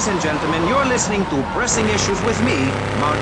Ladies and gentlemen, you're listening to Pressing Issues with me, Mark.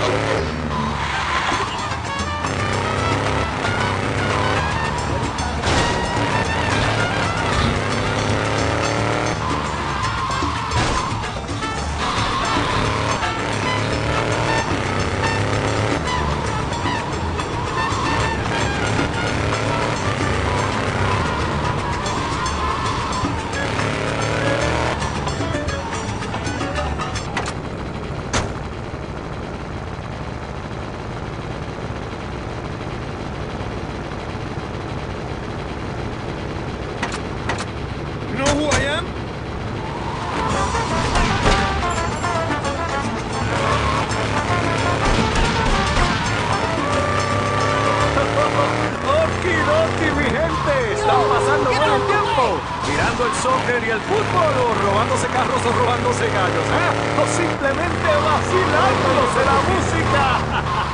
Mirando el soccer y el fútbol, o robándose carros o robándose gallos, ¿eh? O simplemente vacilándose la música.